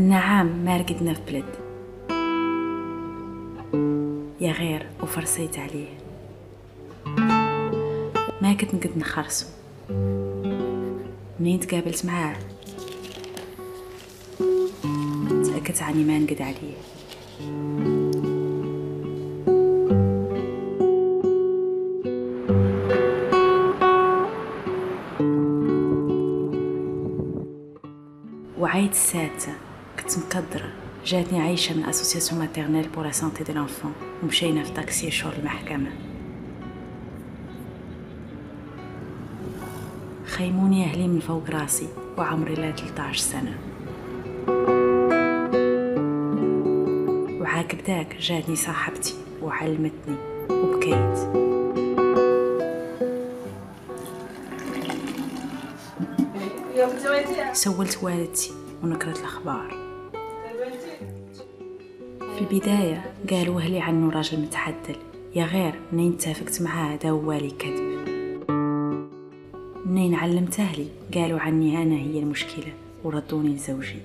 النعام ما رقدنا في بلد، يا غير وفرسيت عليه. ما كنت نقد نخرسو. منين تقابلت معاه تأكدت عني ما نقد عليه. وعيت السادسة كنت مقدرة، جاتني عايشة من اسوسياسيون ماتيرنيل بور لا سانتي دو لانفون، ومشينا في طاكسي شور المحكمة. خيموني أهلي من فوق راسي وعمري لا 13 سنة. وعاقب داك جاتني صاحبتي وعلمتني وبكيت. سولت والدتي ونقرأت الأخبار. في البداية قالوا أهلي عنه راجل متعدل، يا غير منين اتفقت معاه دا والي كذب. منين علمت أهلي قالوا عني أنا هي المشكلة وردوني لزوجي.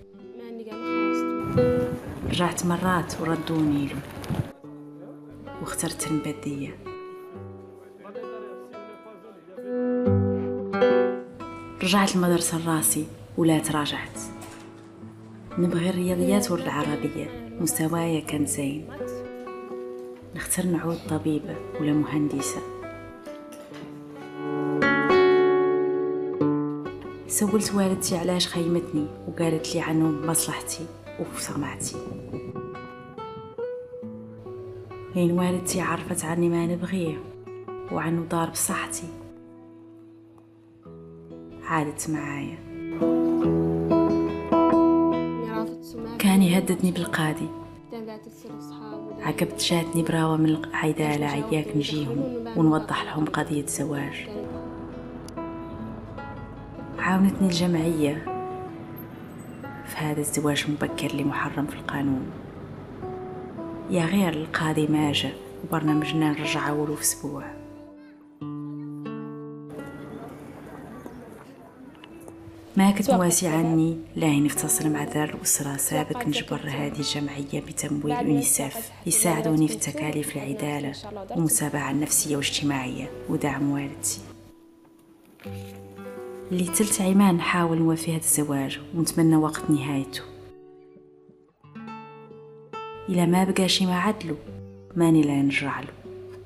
رجعت مرات وردوني له واخترت المبدية. رجعت المدرسة لراسي ولا تراجعت. نبغي الرياضيات والعربية، مستواي كان زين. نختار نعود طبيبة ولا مهندسة. سولت والدتي علاش خيمتني وقالت لي عنه بمصلحتي وسمعتي. لين والدتي عرفت عني ما نبغيه وعنه ضار بصحتي عادت معايا. كان يهددني بالقاضي. عقبت جاتني براوة من العدالة عياك نجيهم ونوضح لهم قضية زواج. عاونتني الجمعية في هذا الزواج المبكر اللي محرم في القانون. يا غير القاضي ما جا وبرنامجنا نرجع أولو في أسبوع. ما كنت مواسي عني لاين نتصل مع دار الأسرة سابق نجبر هذه الجمعية بتمويل يونيسف يساعدوني في التكاليف العدالة والمتابعة النفسية والاجتماعية ودعم والدتي. اللي تلت عيمان نحاول نوافي هذا الزواج ونتمنى وقت نهايته. إلا ما بقاشي ما عدلو ماني لا نرجع له.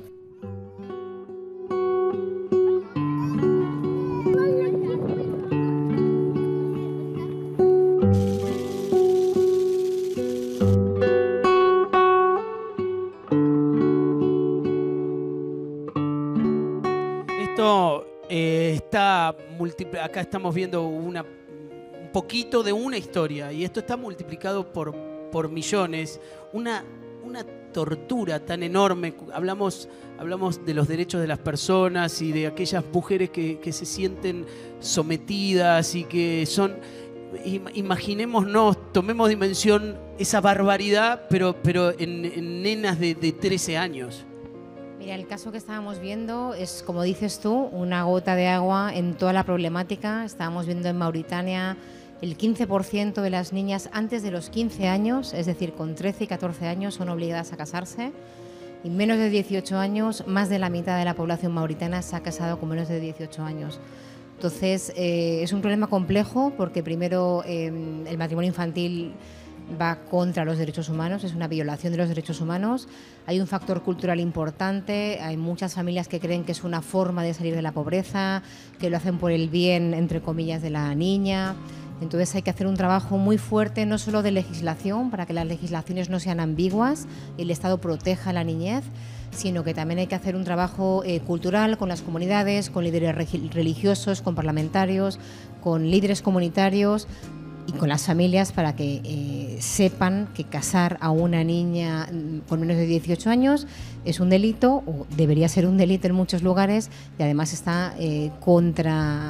Acá estamos viendo un poquito de una historia y esto está multiplicado por millones. Una tortura tan enorme. Hablamos de los derechos de las personas y de aquellas mujeres que se sienten sometidas y que son... Imaginémonos, tomemos dimensión esa barbaridad, pero en nenas de 13 años. Mira, el caso que estábamos viendo es, como dices tú, una gota de agua en toda la problemática. Estábamos viendo en Mauritania el 15% de las niñas antes de los 15 años, es decir, con 13 y 14 años, son obligadas a casarse. Y menos de 18 años, más de la mitad de la población mauritana se ha casado con menos de 18 años. Entonces, es un problema complejo porque primero el matrimonio infantil va contra los derechos humanos, es una violación de los derechos humanos. Hay un factor cultural importante, hay muchas familias que creen que es una forma de salir de la pobreza, que lo hacen por el bien, entre comillas, de la niña. Entonces hay que hacer un trabajo muy fuerte, no solo de legislación, para que las legislaciones no sean ambiguas y el Estado proteja a la niñez, sino que también hay que hacer un trabajo cultural con las comunidades, con líderes religiosos, con parlamentarios, con líderes comunitarios y con las familias para que sepan que casar a una niña con menos de 18 años es un delito, o debería ser un delito en muchos lugares, y además está contra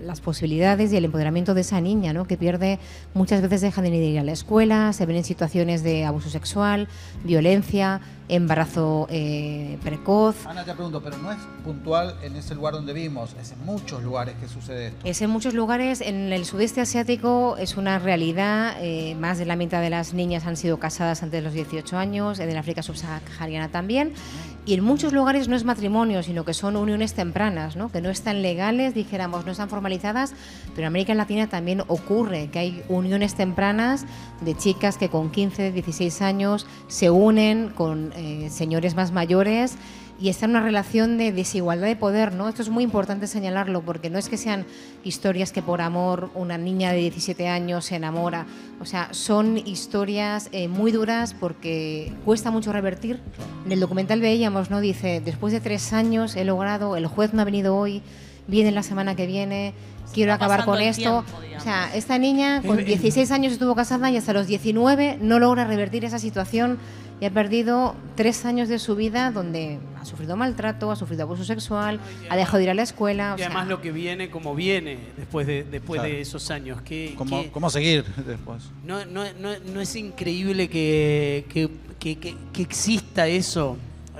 las posibilidades y el empoderamiento de esa niña, ¿no? Que pierde, muchas veces dejan de ir a la escuela, se ven en situaciones de abuso sexual, violencia, embarazo precoz. Ana, te pregunto, pero no es puntual en ese lugar donde vimos, es en muchos lugares que sucede esto. Es en muchos lugares, en el sudeste asiático es una realidad, más de la mitad de las niñas han sido casadas antes de los 18 años, en el África subsahariana también, y en muchos lugares no es matrimonio, sino que son uniones tempranas, ¿no? Que no están legales, dijéramos, no están formalizadas, pero en América Latina también ocurre que hay uniones tempranas de chicas que con 15, 16 años se unen con señores más mayores y está en una relación de desigualdad de poder, ¿no? Esto es muy importante señalarlo, porque no es que sean historias que por amor una niña de 17 años se enamora, o sea, son historias muy duras porque cuesta mucho revertir. En el documental veíamos, ¿no? Dice, después de 3 años he logrado, el juez no ha venido hoy, viene la semana que viene, quiero acabar con esto. O sea, esta niña con 16 años estuvo casada y hasta los 19 no logra revertir esa situación y ha perdido 3 años de su vida donde ha sufrido maltrato, ha sufrido abuso sexual, ha dejado de ir a la escuela. Y además lo que viene como viene después de esos años. ¿Cómo seguir después? No es increíble que exista eso.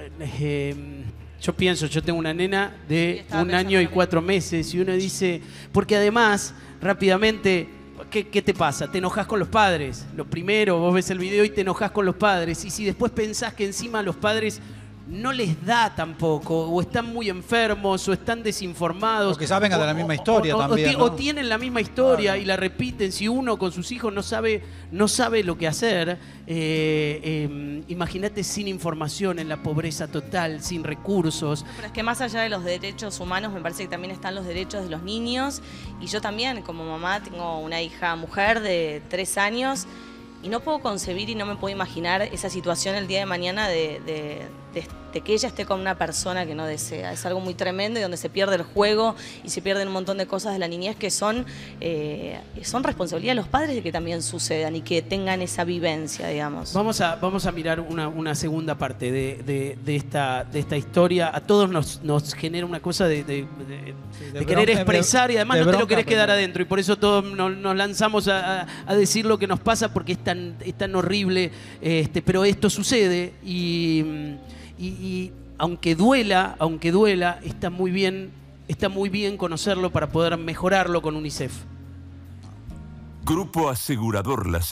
Yo pienso, yo tengo una nena de 1 año y 4 meses y uno dice, porque además, rápidamente, ¿qué te pasa? Te enojas con los padres. Lo primero, vos ves el video y te enojas con los padres. Y si después pensás que encima los padres no les da tampoco, o están muy enfermos, o están desinformados. O que saben de la misma historia también, ¿no? O tienen la misma historia y la repiten. Si uno con sus hijos no sabe lo que hacer, imagínate sin información, en la pobreza total, sin recursos. Pero es que más allá de los derechos humanos, me parece que también están los derechos de los niños. Y yo también, como mamá, tengo una hija mujer de 3 años y no puedo concebir y no me puedo imaginar esa situación el día de mañana de que ella esté con una persona que no desea. Es algo muy tremendo y donde se pierde el juego y se pierden un montón de cosas de la niñez que son responsabilidad de los padres de que también sucedan y que tengan esa vivencia, digamos. Vamos a mirar una segunda parte de esta historia. A todos nos genera una cosa de querer expresar y además no te lo querés quedar adentro, y por eso todos nos lanzamos a decir lo que nos pasa, porque es tan horrible, pero esto sucede y aunque duela, está muy bien conocerlo para poder mejorarlo con UNICEF. Grupo Asegurador La